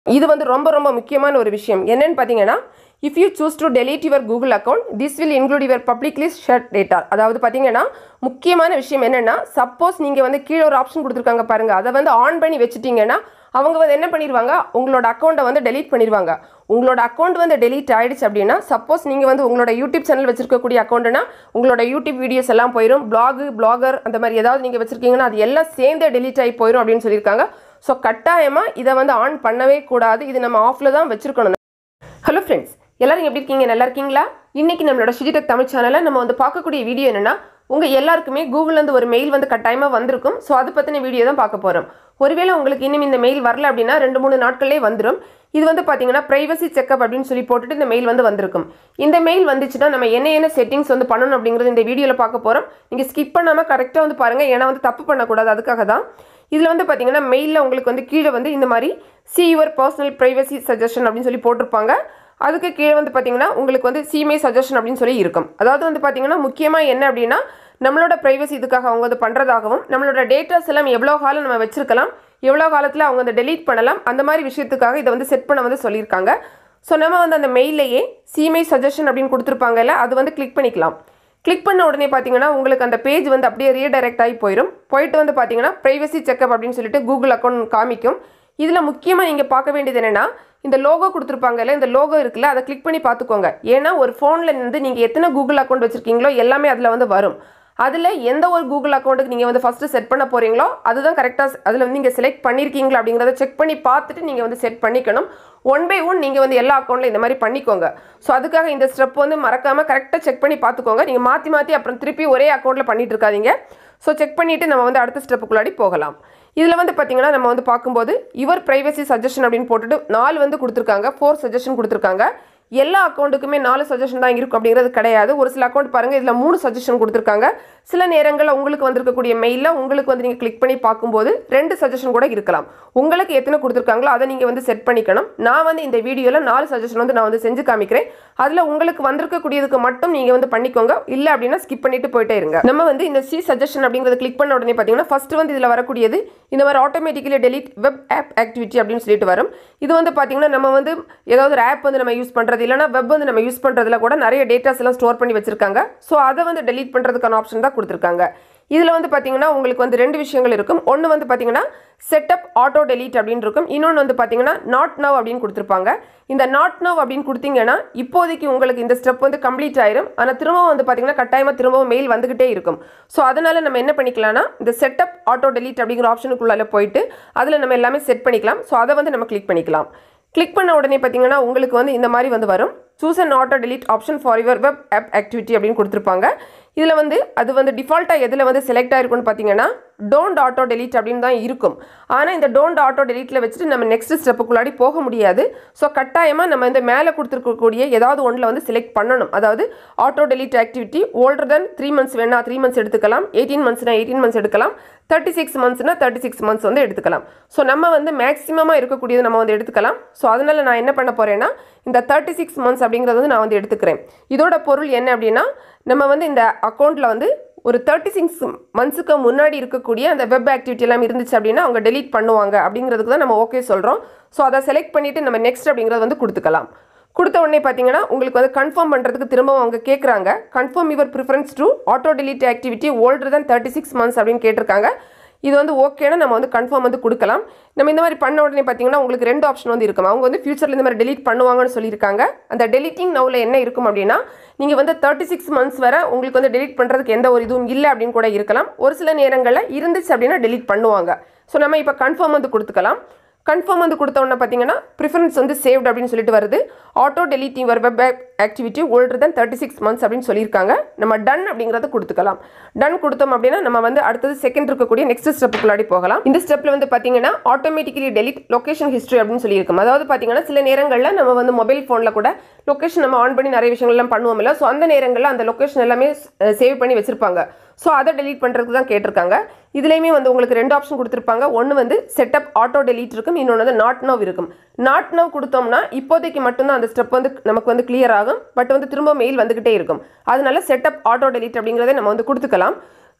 இது வந்து ரொம்ப ரொம்ப முக்கியமான ஒரு விஷயம். என்னன்னு பார்த்தீங்கன்னா, if you choose to delete your Google account, this will include your publicly shared data. அதாவது பார்த்தீங்கன்னா முக்கியமான விஷயம் என்னன்னா, சப்போஸ் நீங்கள் வந்து கீழே ஒரு ஆப்ஷன் கொடுத்துருக்காங்க பாருங்கள், அதை வந்து ஆன் பண்ணி வச்சுட்டிங்கன்னா அவங்க வந்து என்ன பண்ணிடுவாங்க, உங்களோட அக்கௌண்ட்டை வந்து டெலீட் பண்ணிடுவாங்க. உங்களோட அக்கௌண்ட் வந்து டெலீட் ஆகிடுச்சு அப்படின்னா, சப்போஸ் நீங்கள் வந்து உங்களோட யூடியூப் சேனல் வச்சிருக்கக்கூடிய அக்கௌண்ட்னா உங்களோட யூடியூப் வீடியோஸ் எல்லாம் போயிடும். பிளாகர் அந்த மாதிரி ஏதாவது நீங்கள் வச்சுருக்கீங்கன்னா அது எல்லாம் சேர்ந்தே டெலீட் ஆகி போயிடும் அப்படின்னு சொல்லியிருக்காங்க. ஸோ கட்டாயமாக இதை வந்து ஆன் பண்ணவே கூடாது. இது நம்ம ஆஃபில் தான் வச்சுருக்கணும். ஹலோ ஃப்ரெண்ட்ஸ், எல்லாரும் எப்படி இருக்கீங்க? நல்லா இருக்கீங்களா? இன்றைக்கி நம்மளோட ஷிஜி டெக் தமிழ் சேனலில் நம்ம வந்து பார்க்கக்கூடிய வீடியோ என்னென்னா, உங்கள் எல்லாருக்குமே கூகுள்லேருந்து ஒரு மெயில் வந்து கட்டாயமாக வந்திருக்கும். ஸோ அதை பற்றின வீடியோ தான் பார்க்க போகிறோம். ஒருவேளை உங்களுக்கு இன்னும் இந்த மெயில் வரல அப்படின்னா 2-3 நாட்களே வந்துடும். இது வந்து பார்த்தீங்கன்னா ப்ரைவசி செக்அப் அப்படின்னு சொல்லி போட்டுட்டு இந்த மெயில் வந்து வந்திருக்கும். இந்த மெயில் வந்துச்சுன்னா நம்ம என்ன செட்டிங்ஸ் வந்து பண்ணணும் அப்படிங்கிறது இந்த வீடியோவில் பார்க்க போகிறோம். நீங்கள் ஸ்கிப் பண்ணாமல் கரெக்டாக வந்து பாருங்கள், ஏன்னா வந்து தப்பு பண்ணக்கூடாது, அதுக்காக தான். இதில் வந்து பார்த்தீங்கன்னா மெயிலில் உங்களுக்கு வந்து கீழே வந்து இந்த மாதிரி see your personal privacy suggestion அப்படின்னு சொல்லி போட்டிருப்பாங்க. அதுக்கு கீழே வந்து பார்த்தீங்கன்னா உங்களுக்கு வந்து see my suggestion அப்படின்னு சொல்லி இருக்கும். அதாவது வந்து பார்த்தீங்கன்னா முக்கியமாக என்ன அப்படின்னா, நம்மளோட ப்ரைவசி இதுக்காக அவங்க வந்து பண்ணுறதாகவும், நம்மளோட டேட்டாஸ் எல்லாம் எவ்வளோ காலம் நம்ம வச்சிருக்கலாம், எவ்வளோ காலத்தில் அவங்க வந்து டெலீட் பண்ணலாம், அந்த மாதிரி விஷயத்துக்காக இதை வந்து செட் பண்ண வந்து சொல்லியிருக்காங்க. ஸோ நம்ம வந்து அந்த மெயிலையே see my suggestion அப்படின்னு கொடுத்துருப்பாங்கல்ல, அது வந்து கிளிக் பண்ணிக்கலாம். கிளிக் பண்ண உடனே பார்த்தீங்கன்னா உங்களுக்கு அந்த பேஜ் வந்து அப்படியே ரீடைரக்ட் ஆகி போயிட்டு வந்து பார்த்தீங்கன்னா ப்ரைவசி செக்அப் அப்படின்னு சொல்லிட்டு கூகுள் அக்கௌண்ட் காமிக்கும். இதில் முக்கியமாக நீங்கள் பார்க்க வேண்டியது என்னென்னா, இந்த லோகோ கொடுத்துருப்பாங்கல்ல, இந்த லோகோ இருக்குல்ல, அதை கிளிக் பண்ணி பார்த்துக்கோங்க. ஏன்னா ஒரு ஃபோனில் இருந்து நீங்கள் எத்தனை கூகுள் அக்கௌண்ட் வச்சுருக்கீங்களோ எல்லாமே அதில் வந்து வரும். அதில் எந்த ஒரு கூகுள் அக்கௌண்ட்டுக்கு நீங்கள் வந்து ஃபஸ்ட்டு செட் பண்ண போகிறீங்களோ அதுதான் கரெக்டாக அதில் வந்து நீங்கள் செலக்ட் பண்ணியிருக்கீங்களா அப்படிங்கிறத செக் பண்ணி பார்த்துட்டு நீங்கள் வந்து செட் பண்ணிக்கணும். 1 by 1 நீங்கள் வந்து எல்லா அக்கௌண்ட்டில் இந்த மாதிரி பண்ணிக்கோங்க. ஸோ அதுக்காக இந்த ஸ்டெப் வந்து மறக்காமல் கரெக்டாக செக் பண்ணி பார்த்துக்கோங்க. நீங்கள் மாற்றி அப்புறம் திருப்பி ஒரே அக்கௌண்ட்டில் பண்ணிட்டு இருக்காதீங்க. ஸோ செக் பண்ணிவிட்டு நம்ம வந்து அடுத்த ஸ்டெப்புக்குள்ளாடி போகலாம். இதில் வந்து பார்த்தீங்கன்னா நம்ம வந்து பார்க்கும்போது யுவர் ப்ரைவசி சஜஷன் அப்படின்னு போட்டுட்டு 4 வந்து கொடுத்துருக்காங்க, 4 சஜஷன் கொடுத்துருக்காங்க. எல்லா அக்கௌண்ட்டுக்குமே 4 சஜஷன் தான் இருக்கும் அப்படிங்கிறது கிடையாது. ஒரு சில அக்கௌண்ட் பாருங்கள், இதில் 3 சஜஷன் கொடுத்துருக்காங்க. சில நேரங்களில் உங்களுக்கு வந்திருக்கக்கூடிய மெயிலில் உங்களுக்கு வந்து நீங்கள் கிளிக் பண்ணி பார்க்கும்போது 2 சஜஷன் கூட இருக்கலாம். உங்களுக்கு எத்தனை கொடுத்துருக்காங்களோ அதை நீங்கள் வந்து செட் பண்ணிக்கணும். நான் வந்து இந்த வீடியோவில் 4 சஜஷன் வந்து நான் வந்து செஞ்சு காமிக்கிறேன். அதில் உங்களுக்கு வந்திருக்கக்கூடியதுக்கு மட்டும் நீங்கள் வந்து பண்ணிக்கோங்க. இல்லை அப்படின்னா ஸ்கிப் பண்ணிட்டு போயிட்டே இருங்க. நம்ம வந்து இந்த சி சஜஷன் அப்படிங்கிறத கிளிக் பண்ண உடனே பார்த்தீங்கன்னா ஃபர்ஸ்ட் வந்து இதில் வரக்கூடியது இந்த மாதிரி automatically delete web app activity அப்படின்னு சொல்லிட்டு வரும். இது வந்து பார்த்தீங்கன்னா நம்ம வந்து ஏதாவது ஒரு ஆப் வந்து நம்ம யூஸ் பண்ணுறது இல்லைனா வெப் வந்து நம்ம யூஸ் பண்ணுறதுல கூட நிறைய டேட்டாஸ் எல்லாம் ஸ்டோர் பண்ணி வச்சிருக்காங்க. ஸோ அதை வந்து டெலீட் பண்ணுறதுக்கான ஆப்ஷன் தான் கொடுத்துருக்காங்க. இதில் வந்து பார்த்தீங்கன்னா உங்களுக்கு வந்து 2 விஷயங்கள் இருக்கும். ஒன்று வந்து பார்த்தீங்கன்னா செட்டப் ஆட்டோ டெலீட் அப்படின்னு இருக்கும். இன்னொன்று வந்து பார்த்தீங்கன்னா நாட் நவ் அப்படின்னு கொடுத்துருப்பாங்க. இந்த நாட் நவ் அப்படின்னு கொடுத்தீங்கன்னா இப்போதைக்கு உங்களுக்கு இந்த ஸ்டெப் வந்து கம்ப்ளீட் ஆயிரும். ஆனால் திரும்பவும் வந்து பார்த்தீங்கன்னா கட்டாயமாக திரும்பவும் மெயில் வந்துகிட்டே இருக்கும். ஸோ அதனால் நம்ம என்ன பண்ணிக்கலாம்னா இந்த செட்டப் ஆட்டோ டெலீட் அப்படிங்கிற ஆப்ஷனுக்குள்ளால போயிட்டு அதில் நம்ம எல்லாமே செட் பண்ணிக்கலாம். ஸோ அதை வந்து நம்ம கிளிக் பண்ணிக்கலாம். கிளிக் பண்ண உடனே பார்த்தீங்கன்னா உங்களுக்கு வந்து இந்த மாதிரி வந்து வரும். Choose and auto delete option for your web app activity அப்படின்னு கொடுத்துருப்பாங்க. இதில் வந்து அது வந்து டிஃபால்ட்டாக எதில் வந்து செலக்ட் ஆகிருக்குன்னு பார்த்தீங்கன்னா டோன்ட் ஆட்டோ டெலீட் அப்படின்னு தான் இருக்கும். ஆனால் இந்த டோன்ட் ஆட்டோ டெலீட்டில் வச்சுட்டு நம்ம நெக்ஸ்ட் ஸ்டெப்புக்குள்ளாடி போக முடியாது. ஸோ கட்டாயமாக நம்ம இந்த மேலே கொடுத்துருக்கக்கூடிய ஏதாவது ஒன்றில் வந்து செலக்ட் பண்ணணும். அதாவது auto delete activity older than 3 months வேணா 3 months எடுத்துக்கலாம், 18 monthsனா 18 months எடுக்கலாம், 36 monthsனா 36 months வந்து எடுத்துக்கலாம். ஸோ நம்ம வந்து மேக்ஸிமமாக இருக்கக்கூடியது நம்ம வந்து எடுத்துக்கலாம். ஸோ அதனால் நான் என்ன பண்ண போகிறேன்னா இந்த 36 months அப்படிங்கிறது வந்து நான் வந்து எடுத்துக்கிறேன். இதோட பொருள் என்ன அப்படின்னா, நம்ம வந்து இந்த அக்கௌண்ட்டில் வந்து ஒரு 36 monthsக்கு முன்னாடி இருக்கக்கூடிய அந்த வெப் ஆக்டிவிட்டி எல்லாம் இருந்துச்சு அப்படின்னா அவங்க டெலீட் பண்ணுவாங்க அப்படிங்கிறதுக்கு தான் நம்ம ஓகே சொல்கிறோம். ஸோ அதை செலக்ட் பண்ணிவிட்டு நம்ம நெக்ஸ்ட் அப்படிங்கிறத வந்து கொடுத்துக்கலாம். கொடுத்த உடனே பார்த்தீங்கன்னா உங்களுக்கு வந்து கன்ஃபார்ம் பண்ணுறதுக்கு திரும்பவும் அவங்க கேட்குறாங்க. Confirm your preference to auto delete activity older than 36 months அப்படின்னு கேட்டிருக்காங்க. இது வந்து ஓகேனா நம்ம வந்து கன்ஃபார்ம் வந்து கொடுக்கலாம். நம்ம இந்த மாதிரி பண்ண உடனே பார்த்தீங்கன்னா உங்களுக்கு 2 ஆப்ஷன் வந்து இருக்கும். அவங்க வந்து ஃபியூச்சரில் இந்த மாதிரி டெலீட் பண்ணுவாங்கன்னு சொல்லியிருக்காங்க. அந்த டெலிட்டிங் நவுல என்ன இருக்கும் அப்படின்னா, நீங்கள் வந்து 36 months வரை உங்களுக்கு வந்து டெலீட் பண்ணுறதுக்கு எந்த ஒரு இதுவும் இல்லை அப்படின்னு கூட இருக்கலாம். ஒரு சில நேரங்களில் இருந்துச்சு அப்படின்னா டெலீட் பண்ணுவாங்க. ஸோ நம்ம இப்போ கன்ஃபார்ம் வந்து கொடுத்துக்கலாம். கன்ஃபார்ம் வந்து கொடுத்த உடனே பார்த்தீங்கன்னா ப்ரிஃபரன்ஸ் வந்து சேவ்ட் அப்படின்னு சொல்லிட்டு வருது. Auto deleting your web activity older than 36 months அப்படின்னு சொல்லியிருக்காங்க. நம்ம டன் அப்படிங்கிறத கொடுத்துக்கலாம். டன் கொடுத்தோம் அப்படின்னா நம்ம வந்து அடுத்தது செகண்ட் இருக்கக்கூடிய நெக்ஸ்ட் ஸ்டெப்புக்குள்ளாடி போகலாம். இந்த ஸ்டெப்பில் வந்து பார்த்தீங்கன்னா ஆட்டோமேட்டிக்கலி டெலீட் லொகேஷன் ஹிஸ்ட்ரி அப்படின்னு சொல்லியிருக்கும். அதாவது பார்த்தீங்கன்னா சில நேரங்களில் நம்ம வந்து மொபைல் ஃபோனில் கூட லொகேஷன் நம்ம ஆன் பண்ணி நிறைய விஷயங்கள்லாம் பண்ணுவோம் இல்லை. ஸோ அந்த நேரங்களில் அந்த லொகேஷன் எல்லாமே சேவ் பண்ணி வச்சிருப்பாங்க. ஸோ அதை டெலீட் பண்ணுறதுக்கு தான் கேட்டிருக்காங்க. இதுலேயுமே வந்து உங்களுக்கு 2 ஆப்ஷன் கொடுத்துருப்பாங்க. ஒன்று வந்து செட்டப் ஆட்டோ டெலீட் இருக்கும், இன்னொன்று வந்து நாட் நவ் இருக்கும். நாட் நவ் கொடுத்தோம்னா இப்போதைக்கு மட்டும்தான் அந்த ஸ்டெப் வந்து நமக்கு வந்து கிளியர் ஆகும். பட் வந்து திரும்ப மெயில் வந்துகிட்டே இருக்கும். அதனால செட்டப் ஆட்டோ டெலீட் அப்படிங்கிறத நம்ம வந்து கொடுத்துக்கலாம்.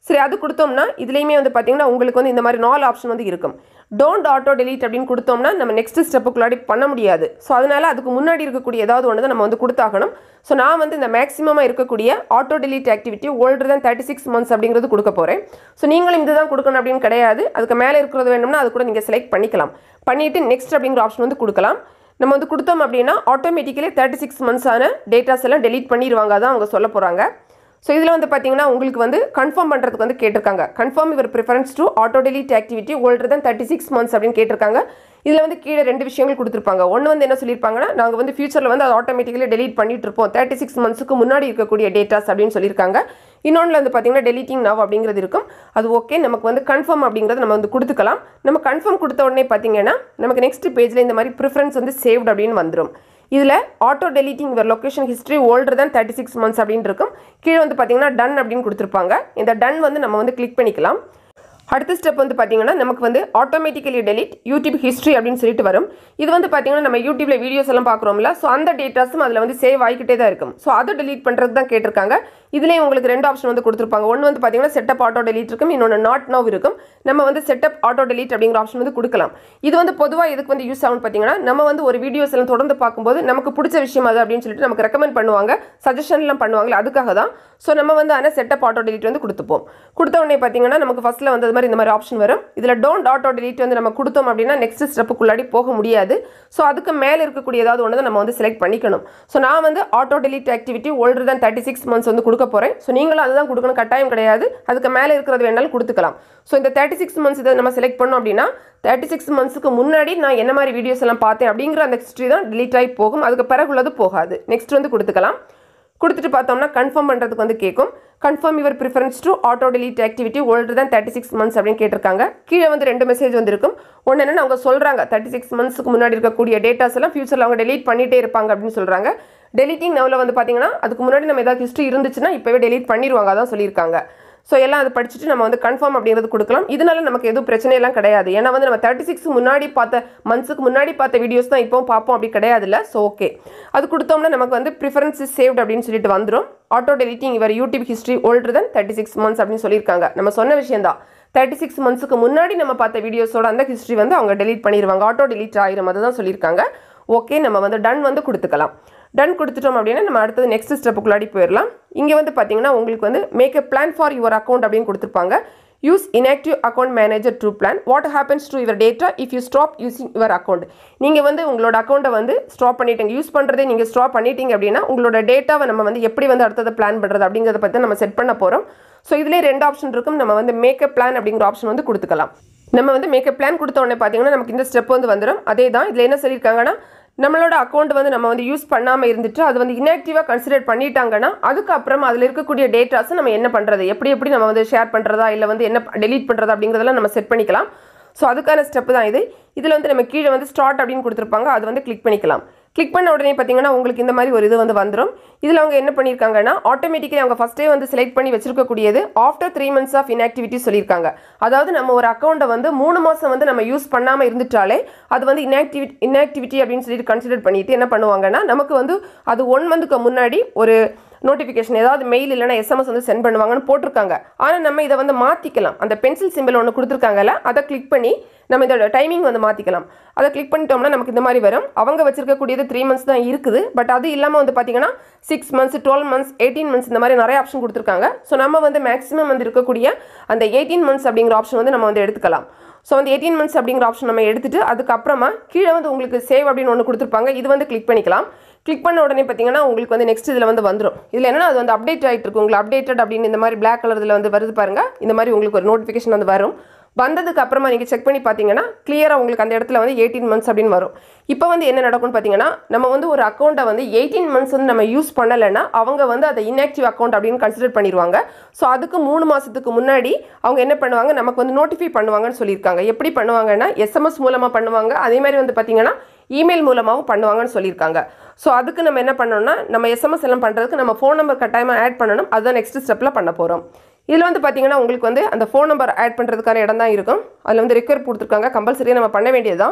சரி, அது கொடுத்தோம்னா இதுலேயுமே வந்து பார்த்தீங்கன்னா உங்களுக்கு வந்து இந்த மாதிரி 4 ஆப்ஷன் வந்து இருக்கும். டோன்ட் ஆட்டோ டெலீட் அப்படின்னு கொடுத்தோம்னா நம்ம நெக்ஸ்ட் ஸ்டெப்புக்குள்ளாடி பண்ண முடியாது. ஸோ அதனால் அதுக்கு முன்னாடி இருக்கக்கூடிய ஏதாவது ஒன்று தான் நம்ம வந்து கொடுத்தாகணும். ஸோ நான் வந்து இந்த மேக்ஸிமமாக இருக்கக்கூடிய auto delete activity older than 36 months அப்படிங்கிறது கொடுக்க போகிறேன். ஸோ நீங்களும் இது தான் கொடுக்கணும் அப்படின்னு கிடையாது. அதுக்கு மேலே இருக்கிறது வேணும்னா அது கூட நீங்கள் செலக்ட் பண்ணிக்கலாம். பண்ணிவிட்டு நெக்ஸ்ட் அப்படிங்கிற ஆப்ஷன் வந்து கொடுக்கலாம். நம்ம வந்து கொடுத்தோம் அப்படின்னா ஆட்டோமேட்டிக்கலி 36 months டேட்டாஸ் எல்லாம் டெலீட் பண்ணிடுவாங்க. அதான் அவங்க சொல்ல போகிறாங்க. ஸோ இதில் வந்து பார்த்தீங்கன்னா உங்களுக்கு வந்து கன்ஃபார்ம் பண்ணுறதுக்கு வந்து கேட்டிருக்காங்க. Confirm your preference to auto delete activity older than 36 months அப்படின்னு கேட்டிருக்காங்க. இதில் வந்து கீழே 2 விஷயங்கள் கொடுத்துருப்பாங்க. ஒன்று வந்து என்ன சொல்லியிருப்பாங்கன்னா, நாங்கள் வந்து ஃபியூச்சரில் வந்து அதை ஆட்டோமேட்டிக்கலி டெலீட் பண்ணிட்டு இருப்போம் 36 monthsக்கு முன்னாடி இருக்கக்கூடிய டேட்டாஸ் அப்படின்னு சொல்லியிருக்காங்க. இன்னொன்றில் வந்து பார்த்தீங்கன்னா டெலீட்டிங் நவ் அப்படிங்கிறது இருக்கும். அது ஓகே, நமக்கு வந்து கன்ஃபார்ம் அப்படிங்கிறது நம்ம வந்து கொடுத்துக்கலாம். நம்ம கன்ஃபார்ம் கொடுத்த உடனே பார்த்தீங்கன்னா நமக்கு நெக்ஸ்ட் பேஜில் இந்த மாதிரி ப்ரிஃபரன்ஸ் வந்து சேவ்ட் அப்படின்னு வந்துடும். இதில் auto deleting your location history older than 36 months அப்படின்னு இருக்கும். கீழே வந்து பார்த்தீங்கன்னா டன் அப்படின்னு கொடுத்துருப்பாங்க. இந்த டன் வந்து நம்ம வந்து கிளிக் பண்ணிக்கலாம். அடுத்த ஸ்டெப் வந்து பார்த்தீங்கன்னா நமக்கு வந்து ஆட்டோமேட்டிக்கலி டெலிட் யூடியூப் ஹிஸ்ட்ரி அப்படின்னு சொல்லிட்டு வரும். இது வந்து பார்த்தீங்கன்னா நம்ம யூடியூப்ல வீடியோஸ் எல்லாம் பார்க்குறோம்ல, ஸோ அந்த டேட்டாஸும் அதில் வந்து சேவ் ஆகிக்கிட்டே தான் இருக்கும். ஸோ அதை டெலீட் பண்ணுறது தான் கேட்டிருக்காங்க. இதுலேயும் உங்களுக்கு 2 ஆப்ஷன் வந்து கொடுத்துருப்பாங்க. ஒன்று வந்து பார்த்தீங்கன்னா செட்டப் ஆட்டோ டெலீட் இருக்கும், இன்னொன்று நாட் நவ் இருக்கும். நம்ம வந்து செட்டப் ஆட்டோ டெலீட் அப்படிங்கிற ஆப்ஷன் வந்து கொடுக்கலாம். இது வந்து பொதுவாக எதுக்கு வந்து யூஸ் ஆகும் பார்த்தீங்கன்னா, நம்ம வந்து ஒரு வீடியோஸ் எல்லாம் தொடர்ந்து பார்க்கும்போது நமக்கு பிடிச்ச விஷயம் அது அப்படின்னு சொல்லிட்டு நமக்கு ரெக்கமெண்ட் பண்ணுவாங்க, சஜஷன்லாம் பண்ணுவாங்க. அதுக்காக தான். ஸோ நம்ம வந்து ஆனால் செட்டப் ஆட்டோ டெலீட் வந்து கொடுத்துப்போம். கொடுத்த உடனே பார்த்தீங்கன்னா நமக்கு ஃபஸ்ட்டில் வந்து இந்த மாதிரி ஆப்ஷன் வரும். இதில் டோன்ட் ஆட்டோ டெலீட் வந்து நம்ம கொடுத்தோம் அப்படின்னா நெக்ஸ்ட் ஸ்டெப்புக்குள்ளாடி போக முடியாது. ஸோ அதுக்கு மேலே இருக்கக்கூடிய ஏதாவது ஒன்று தான் நம்ம வந்து செலக்ட் பண்ணிக்கணும். ஸோ நான் வந்து auto delete activity older than 36 months வந்து கொடுக்க போகிறேன். ஸோ நீங்களும் அதுதான் கொடுக்கணும், கட்டாயம் கிடையாது. அதுக்கு மேலே இருக்கிறது வேணாலும் கொடுத்துக்கலாம். ஸோ இந்த 36 months இதை நம்ம செலக்ட் பண்ணோம் அப்படின்னா 36 monthsக்கு முன்னாடி நான் என்ன மாதிரி வீடியோஸ் எல்லாம் பார்த்தேன் அப்படிங்கிற அந்த ஹிஸ்ட்ரி தான் டெலீட் ஆகி போகும். அதுக்கு பிறகுள்ளது போகாது. நெக்ஸ்ட் வந்து கொடுத்துக்கலாம். கொடுத்துட்டு பார்த்தோம்னா கன்ஃபார்ம் பண்ணுறதுக்கு வந்து கேட்கும். Confirm your preference to auto delete activity older than 36 months அப்படின்னு கேட்டிருக்காங்க. கீழே வந்து 2 மெசேஜ் வந்து இருக்கும். ஒன்று என்னென்னு அவங்க சொல்கிறாங்க, 36 monthsக்கு முன்னாடி இருக்கக்கூடிய டேட்டாஸ் எல்லாம் ஃபியூச்சரில் அவங்க டெலீட் பண்ணிகிட்டே இருப்பாங்க அப்படின்னு சொல்கிறாங்க. டெலீட்டிங் நவ்வில் வந்து பார்த்தீங்கன்னா அதுக்கு முன்னாடி நம்ம ஏதாவது ஹிஸ்ட்ரி இருந்துச்சுன்னா இப்போவே டெலீட் பண்ணிடுவாங்க, அதான் சொல்லியிருக்காங்க. ஸோ எல்லாம் அதை படிச்சுட்டு நம்ம வந்து கன்ஃபார்ம் அப்படிங்கிறது கொடுக்கலாம். இதனால நமக்கு எதுவும் பிரச்சனையெல்லாம் கிடையாது. ஏன்னா வந்து நம்ம 36 முன்னாடி பார்த்த மந்த்ஸுக்கு முன்னாடி பார்த்த வீடியோஸ் தான் இப்போவும் பார்ப்போம், அப்படி கிடையாதுல்ல. ஸோ ஓகே, அது கொடுத்தோம்னா நமக்கு வந்து ப்ரிஃபரன்ஸ் சேவ்ட் அப்படின்னு சொல்லிட்டு வந்துடும். Auto deleting your YouTube history older than 36 months அப்படின்னு சொல்லியிருக்காங்க. நம்ம சொன்ன விஷயம் தான். 36 monthsக்கு முன்னாடி நம்ம பார்த்த வீடியோஸோட அந்த ஹிஸ்ட்ரி வந்து அவங்க டெலீட் பண்ணிடுவாங்க, ஆட்டோ டெலீட் ஆயிரும். அதுதான் சொல்லியிருக்காங்க. ஓகே, நம்ம வந்து டன் வந்து கொடுத்துக்கலாம். டன் கொடுத்துட்டோம் அப்படின்னா நம்ம அடுத்தது நெக்ஸ்ட் ஸ்டெப்புக்குள்ளாடி போயிடலாம். இங்கே வந்து பார்த்தீங்கன்னா உங்களுக்கு வந்து make a plan for your account அப்படின்னு கொடுத்துருப்பாங்க. Use inactive account manager to plan what happens to your data if you stop using your account. நீங்கள் வந்து உங்களோட அக்கௌண்ட்டை வந்து ஸ்டாப் பண்ணிட்டீங்க, யூஸ் பண்ணுறதே நீங்கள் ஸ்டாப் பண்ணிட்டீங்க அப்படின்னா உங்களோட டேட்டாவை நம்ம வந்து எப்படி வந்து அடுத்தது பிளான் பண்ணுறது அப்படிங்கிறத பற்றி நம்ம செட் பண்ண போகிறோம். ஸோ இதிலே 2 ஆப்ஷன் இருக்கும். நம்ம வந்து மேக் எ பிளான் அப்படிங்கிற ஆப்ஷன் வந்து கொடுத்துக்கலாம். நம்ம வந்து மேக் எ பிளான் கொடுத்த உடனே பார்த்தீங்கன்னா நமக்கு இந்த ஸ்டெப் வந்து வந்துடும். அதே தான் இதில் என்ன சொல்லியிருக்காங்கன்னா, நம்மளோட அக்கௌண்ட் வந்து நம்ம வந்து யூஸ் பண்ணாமல் இருந்துட்டு அது வந்து இன்ஆக்டிவாக கன்சிடர் பண்ணிட்டாங்கன்னா அதுக்கப்புறம் அதில் இருக்கக்கூடிய டேட்டாஸை நம்ம என்ன பண்ணுறது, எப்படி நம்ம வந்து ஷேர் பண்ணுறதா இல்லை வந்து என்ன டெலீட் பண்ணுறதா அப்படிங்கிறதெல்லாம் நம்ம செட் பண்ணிக்கலாம். ஸோ அதுக்கான ஸ்டெப் தான் இது. இதில் வந்து நம்ம கீழே வந்து ஸ்டார்ட் அப்படின்னு கொடுத்துருப்பாங்க, அது வந்து கிளிக் பண்ணிக்கலாம். கிளிக் பண்ண உடனே பார்த்தீங்கன்னா உங்களுக்கு இந்த மாதிரி ஒரு இது வந்து வந்துடும். இதில் அவங்க என்ன பண்ணியிருக்காங்கன்னா ஆட்டோமேட்டிக்கலி அவங்க ஃபஸ்ட்டே வந்து செலக்ட் பண்ணி வச்சிருக்கக்கூடியது ஆஃப்டர் 3 months ஆஃப் இன்ஆக்டிவிட்டி சொல்லியிருக்காங்க. அதாவது நம்ம ஒரு அக்கௌண்ட்டை வந்து 3 மாதம் வந்து நம்ம யூஸ் பண்ணாமல் இருந்துட்டாலே அது வந்து இன்ஆக்டிவிட்டி அப்படின்னு சொல்லிட்டு கன்சிடர் பண்ணிட்டு என்ன பண்ணுவாங்கன்னா நமக்கு வந்து அது 1 monthக்கு முன்னாடி ஒரு நோட்டிஃபிகேஷன் ஏதாவது மெயில் இல்லைனா SMS வந்து சென்ட் பண்ணுவாங்கன்னு போட்டிருக்காங்க. ஆனால் நம்ம இதை வந்து மாற்றிக்கலாம். அந்த பென்சில் சிம்பிள் ஒன்று கொடுத்துருக்காங்கல்ல, அதை கிளிக் பண்ணி நம்ம இதோட டைமிங் வந்து மாற்றிக்கலாம். அதை கிளிக் பண்ணிட்டோம்னா நமக்கு இந்த மாதிரி வரும். அவங்க வச்சிருக்கக்கூடியது 3 months தான் இருக்குது. பட் அது இல்லாமல் வந்து பார்த்தீங்கன்னா 6 months 12 months 18 months இந்த மாதிரி நிறைய ஆப்ஷன் கொடுத்துருக்காங்க. ஸோ நம்ம வந்து மேக்ஸிமம் வந்து இருக்கக்கூடிய அந்த 18 months அப்படிங்கிற ஆப்ஷன் வந்து நம்ம வந்து எடுத்துக்கலாம். ஸோ வந்து 18 months அப்படிங்கிற ஆப்ஷன் நம்ம எடுத்துட்டு அதுக்கப்புறமா கீழே வந்து உங்களுக்கு சேவ் அப்படின்னு ஒன்று கொடுத்துருப்பாங்க. இது வந்து கிளிக் பண்ணிக்கலாம். கிளிக் பண்ண உடனே பார்த்தீங்கன்னா உங்களுக்கு வந்து நெக்ஸ்ட் இதில் வந்து வந்துடும். இதில் என்னன்னா அது வந்து அப்டேட் ஆகிட்டு இருக்கும். உங்களுக்கு அப்டேட்டட் அப்படின்னு இந்த மாதிரி பிளாக் கலரில் வந்து வருது பாருங்கள். இந்த மாதிரி உங்களுக்கு ஒரு நோட்டிஃபிகேஷன் வந்து வரும். வந்ததுக்கு அப்புறமா நீங்கள் செக் பண்ணி பார்த்தீங்கன்னா கிளியராக உங்களுக்கு அந்த இடத்துல வந்து 18 months அப்படின்னு வரும். இப்போ வந்து என்ன நடக்கும்னு பார்த்தீங்கன்னா நம்ம வந்து ஒரு அக்கௌண்ட்டை வந்து 18 months வந்து நம்ம யூஸ் பண்ணலைன்னா அவங்க வந்து அதை இன்ஆக்டிவ் அக்கௌண்ட் அப்படின்னு கன்சிடர் பண்ணிடுவாங்க. ஸோ அதுக்கு 3 மாதத்துக்கு முன்னாடி அவங்க என்ன பண்ணுவாங்க, நமக்கு வந்து நோட்டிஃபை பண்ணுவாங்கன்னு சொல்லியிருக்காங்க. எப்படி பண்ணுவாங்கன்னா SMS மூலமாக பண்ணுவாங்க. அதே மாதிரி வந்து பார்த்தீங்கன்னா இமெயில் மூலமாகவும் பண்ணுவாங்கன்னு சொல்லியிருக்காங்க. ஸோ அதுக்கு நம்ம என்ன பண்ணணும்னா நம்ம SMS எல்லாம் பண்ணுறதுக்கு நம்ம ஃபோன் நம்பர் கட்டாயமாக ஆட் பண்ணணும். அதுதான் நெக்ஸ்ட் ஸ்டெப்பில் பண்ண போகிறோம். இதில் வந்து பார்த்தீங்கன்னா உங்களுக்கு வந்து அந்த ஃபோன் நம்பர் ஆட் பண்ணுறதுக்கான இடம் தான் இருக்கும். அதில் வந்து ரெக்வயர் கொடுத்துருக்காங்க, கம்பல்சரியாக நம்ம பண்ண வேண்டியது தான்.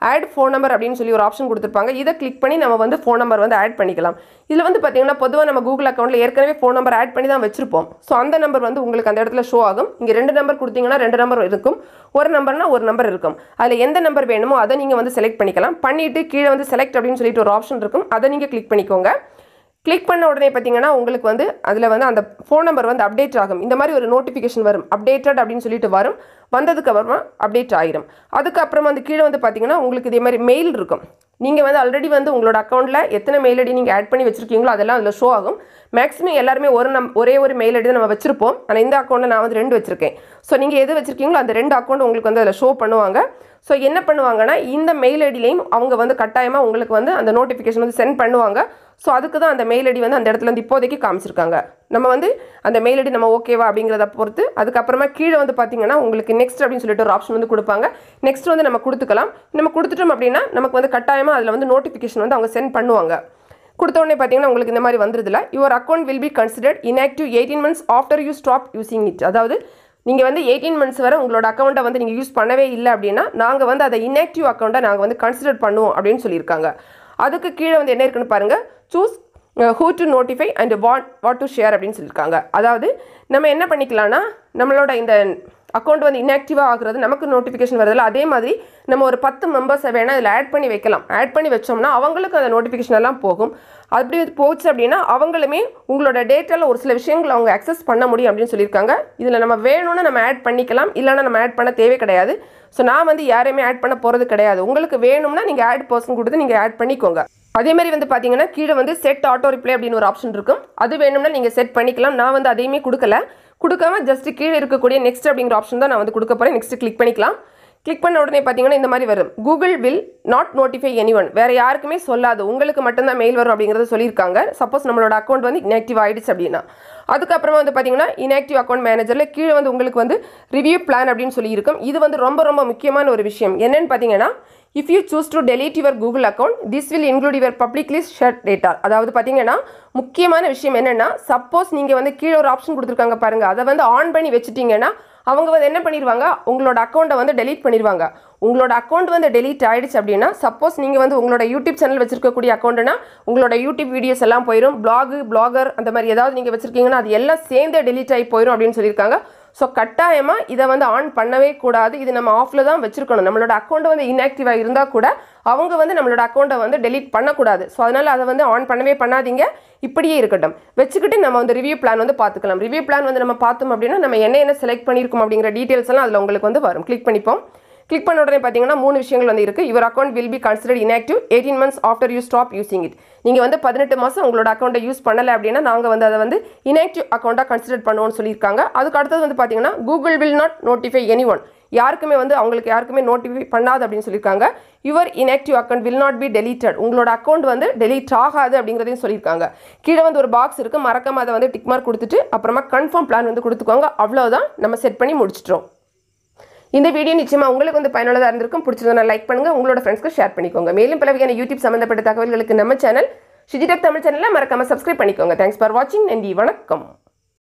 ஆட் ஃபோன் நம்பர் அப்படின்னு சொல்லி ஒரு ஆப்ஷன் கொடுத்துருப்பாங்க. இதை கிளிக் பண்ணி நம்ம வந்து ஃபோன் நம்பர் வந்து ஆட் பண்ணிக்கலாம். இதில் வந்து பார்த்தீங்கன்னா பொதுவாக நம்ம கூகுள் அக்கௌண்ட்டில் ஏற்கனவே ஃபோன் நம்பர் ஆட் பண்ணி தான் வச்சிருப்போம். ஸோ அந்த நம்பர் வந்து உங்களுக்கு அந்த இடத்துல ஷோ ஆகும். இங்கே 2 நம்பர் கொடுத்தீங்கன்னா 2 நம்பர் இருக்கும், ஒரு நம்பர்னா ஒரு நம்பர் இருக்கும். அதில் எந்த நம்பர் வேணுமோ அதை நீங்கள் வந்து செலக்ட் பண்ணிக்கலாம். பண்ணிவிட்டு கீழே வந்து செலக்ட் அப்படின்னு சொல்லிட்டு ஒரு ஆப்ஷன் இருக்கும், அதை நீங்கள் கிளிக் பண்ணிக்கோங்க. கிளிக் பண்ண உடனே பார்த்தீங்கன்னா உங்களுக்கு வந்து அதில் வந்து அந்த ஃபோன் நம்பர் வந்து அப்டேட் ஆகும். இந்த மாதிரி ஒரு நோட்டிஃபிகேஷன் வரும், அப்டேட்டட் அப்படின்னு சொல்லிட்டு வரும். வந்ததுக்கு அப்புறமா அப்டேட் ஆகிடும். அதுக்கப்புறமா வந்து கீழே வந்து பார்த்தீங்கன்னா உங்களுக்கு இதே மாதிரி மெயில் இருக்கும். நீங்கள் வந்து ஆல்ரெடி வந்து உங்களோட அக்கௌண்ட்டில் எத்தனை மெயில் ஐடி நீங்கள் ஆட் பண்ணி வச்சுருக்கீங்களோ அதெல்லாம் அதில் ஷோ ஆகும். மேக்ஸிமம் எல்லாருமே ஒரே ஒரு மெயில் ஐடி தான் நம்ம வச்சுருப்போம். ஆனால் இந்த அக்கௌண்ட்டில் நான் வந்து 2 வச்சுருக்கேன். ஸோ நீங்கள் எது வச்சுருக்கீங்களோ அந்த 2 அக்கௌண்ட் உங்களுக்கு வந்து அதில் ஷோ பண்ணுவாங்க. ஸோ என்ன பண்ணுவாங்கன்னா இந்த மெயில் ஐடிலையும் அவங்க வந்து கட்டாயமாக உங்களுக்கு வந்து அந்த நோட்டிஃபிகேஷன் வந்து சென்ட் பண்ணுவாங்க. ஸோ அதுக்கு தான் அந்த மெயில் ஐடி வந்து அந்த இடத்துல வந்து இப்போதைக்கு காமிச்சிருக்காங்க. நம்ம வந்து அந்த மெயில் ஐடி நம்ம ஓகேவா அப்படிங்கிறத பொறுத்து அதுக்கப்புறமா கீழே வந்து பார்த்தீங்கன்னா உங்களுக்கு நெக்ஸ்ட் அப்படின்னு சொல்லிட்டு ஒரு ஆப்ஷன் வந்து கொடுப்பாங்க. நெக்ஸ்ட் வந்து நம்ம கொடுத்துக்கலாம். நம்ம கொடுத்துட்டோம் அப்படின்னா நமக்கு வந்து கட்டாயமாக அதில் வந்து நோட்டிஃபிகேஷன் வந்து அவங்க சென்ட் பண்ணுவாங்க. கொடுத்த உடனே பார்த்தீங்கன்னா உங்களுக்கு இந்த மாதிரி வந்துருதுல, your account will be considered inactive 18 months after you stop using it. அதாவது நீங்கள் வந்து 18 months வரை உங்களோட அக்கௌண்ட்டை வந்து நீங்கள் யூஸ் பண்ணவே இல்லை அப்படின்னா நாங்கள் வந்து அதை இன்ஆக்டிவ் அக்கௌண்ட்டை நாங்கள் வந்து கன்சிடர் பண்ணுவோம் அப்படின்னு சொல்லியிருக்காங்க. அதுக்கு கீழே வந்து என்ன இருக்குன்னு பாருங்கள், choose who to notify and what to share அப்படின்னு சொல்லியிருக்காங்க. அதாவது நம்ம என்ன பண்ணிக்கலாம்னா நம்மளோட இந்த அக்கௌண்ட் வந்து இன்ஆக்டிவாக ஆகுறது நமக்கு நோட்டிஃபிகேஷன் வருதில்ல, அதே மாதிரி நம்ம ஒரு 10 மெம்பர்ஸை வேணால் இதில் ஆட் பண்ணி வைக்கலாம். ஆட் பண்ணி வச்சோம்னா அவங்களுக்கு அந்த நோட்டிஃபிகேஷன் எல்லாம் போகும். அப்படி போச்சு அப்படின்னா அவங்களுமே உங்களோட டேட்டாவில் ஒரு சில விஷயங்களை அவங்க அக்சஸ் பண்ண முடியும் அப்படின்னு சொல்லியிருக்காங்க. இதில் நம்ம வேணும்னா நம்ம ஆட் பண்ணிக்கலாம், இல்லைனா நம்ம ஆட் பண்ண தேவை கிடையாது. ஸோ நான் வந்து யாரையுமே ஆட் பண்ண போகிறது கிடையாது. உங்களுக்கு வேணும்னா நீங்கள் ஆட் பர்சன் கொடுத்து நீங்கள் ஆட் பண்ணிக்கோங்க. அதே மாதிரி வந்து பார்த்தீங்கன்னா கீழே வந்து செட் ஆட்டோ ரிப்ளை அப்படின்னு ஒரு ஆப்ஷன் இருக்கும். அது வேணும்னா நீங்கள் செட் பண்ணிக்கலாம். நான் வந்து அதையுமே கொடுக்காம ஜஸ்ட் கீழே இருக்கக்கூடிய நெக்ஸ்ட் அப்படிங்கிற ஆப்ஷன் தான் நான் வந்து கொடுக்க போகிறேன். நெக்ஸ்ட் கிளிக் பண்ணிக்கலாம். கிளிக் பண்ண உடனே பார்த்தீங்கன்னா இந்த மாதிரி வரும், Google will not notify anyone. வேறு யாருக்குமே சொல்லாது, உங்களுக்கு மட்டும்தான் மெயில் வரும் அப்படிங்கிறத சொல்லியிருக்காங்க. சப்போஸ் நம்மளோட அக்கௌண்ட் வந்து இன்ஆக்டிவ் ஆகிடுச்சு அப்படின்னா. அதுக்கப்புறமா வந்து பார்த்தீங்கன்னா இன்ஆக்டிவ் அக்கௌண்ட் மேனேஜரில் கீழே வந்து உங்களுக்கு வந்து ரிவ்யூ பிளான் அப்படின்னு சொல்லியிருக்கும். இது வந்து ரொம்ப முக்கியமான ஒரு விஷயம். என்னென்னு பார்த்தீங்கன்னா, if you choose to delete your Google account, this will include your publicly shared data. அதாவது பார்த்தீங்கன்னா முக்கியமான விஷயம் என்னென்னா, சப்போஸ் நீங்கள் வந்து கீழே ஒரு ஆப்ஷன் கொடுத்துருக்காங்க பாருங்கள், அதை வந்து ஆன் பண்ணி வச்சுட்டிங்கன்னா அவங்க வந்து என்ன பண்ணிடுவாங்க, உங்களோட அக்கௌண்ட்டை வந்து டெலீட் பண்ணிடுவாங்க. உங்களோட அக்கௌண்ட் வந்து டெலீட் ஆகிடுச்சு அப்படின்னா, சப்போஸ் நீங்கள் வந்து உங்களோட யூடியூப் சேனல் வச்சிருக்கக்கூடிய அக்கௌண்ட்னா உங்களோட யூடியூப் வீடியோஸ் எல்லாம் போயிடும். பிளாகர் அந்த மாதிரி ஏதாவது நீங்கள் வச்சுருக்கீங்கன்னா அது எல்லாம் சேர்ந்தே டெலீட் ஆகி போயிடும் அப்படின்னு சொல்லியிருக்காங்க. ஸோ கட்டாயமாக இதை வந்து ஆன் பண்ணவே கூடாது. இது நம்ம ஆஃபில் தான் வச்சுருக்கணும். நம்மளோட அக்கௌண்ட் வந்து இன்ஆக்டிவாக இருந்தால் கூட அவங்க வந்து நம்மளோட அக்கௌண்ட்டை வந்து டெலீட் பண்ணக்கூடாது. ஸோ அதனால் அதை வந்து ஆன் பண்ணவே பண்ணாதீங்க, இப்படியே இருக்கட்டும். வச்சுக்கிட்டு நம்ம வந்து ரிவ்யூ பிளான் வந்து பார்த்துக்கலாம். ரிவ்யூ பிளான் வந்து நம்ம பார்த்தோம் அப்படின்னா நம்ம என்ன செலக்ட் பண்ணியிருக்கோம் அப்படிங்கிற டீட்டெயில்ஸ் எல்லாம் அதில் உங்களுக்கு வந்து வரும். கிளிக் பண்ணிப்போம். கிளிக் பண்ண உடனே பார்த்தீங்கன்னா 3 விஷயங்கள் வந்து இருக்குது. Your account will be considered inactive 18 months after you stop using it. நீங்கள் வந்து 18 மாதம் உங்களோட அக்கௌண்ட்டை யூஸ் பண்ணலை அப்படின்னா நாங்கள் வந்து அதை வந்து இன்ஆக்டிவ் அக்கௌண்ட்டாக கன்சிடர் பண்ணுவோம்னு சொல்லியிருக்காங்க. அதுக்கு அடுத்தது வந்து பார்த்தீங்கன்னா Google will not notify anyone. யாருக்குமே வந்து அவங்களுக்கு யாருக்குமே நோட்டிஃபை பண்ணாது அப்படின்னு சொல்லியிருக்காங்க. Your inactive account will not be deleted. உங்களோட அக்கௌண்ட் வந்து டெலீட் ஆகாது அப்படிங்கிறதையும் சொல்லியிருக்காங்க. கீழே வந்து ஒரு பாக்ஸ் இருக்குது, மறக்காம அதை வந்து டிக் மார்க் கொடுத்துட்டு அப்புறமா கன்ஃபார்ம் பிளான் வந்து கொடுத்துக்கோங்க. அவ்வளோதான், நம்ம செட் பண்ணி முடிச்சிட்டோம். இந்த வீடியோ நிச்சயமாக உங்களுக்கு வந்து பயனுள்ளதாக இருந்திருக்கும். பிடிச்சிருந்தா லைக் பண்ணுங்கள், உங்களோட ஃப்ரெண்ட்ஸ்க்கு ஷேர் பண்ணிக்கோங்க. மேலும் பல வகையான யூடியூப் சம்மந்தப்பட்ட தகவல்களுக்கு நம்ம சேனல் ஷிஜி டெக் தமிழ் சேனலில் மறக்காமல் சப்ஸ்கிரைப் பண்ணிக்கோங்க. தேங்க்ஸ் ஃபார் வாட்சிங். நன்றி, வணக்கம்.